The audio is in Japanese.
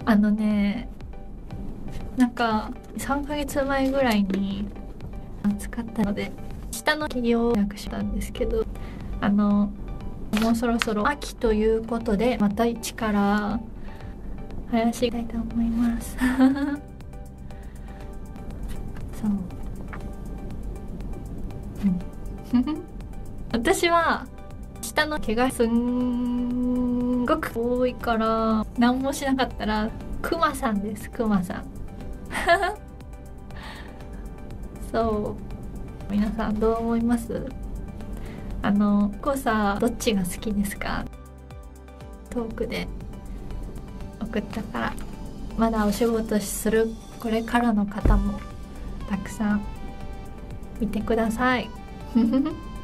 あのね、なんか3ヶ月前ぐらいに使ったので下の企業を予約したんですけど、もうそろそろ秋ということでまた一から生やしていきたいと思いますそう、うん、私は下の毛がすんごく多いから何もしなかったらクマさんです。クマさんそう皆さんどう思います？こさどっちが好きですか？トークで送ったから、まだお仕事するこれからの方もたくさん見てください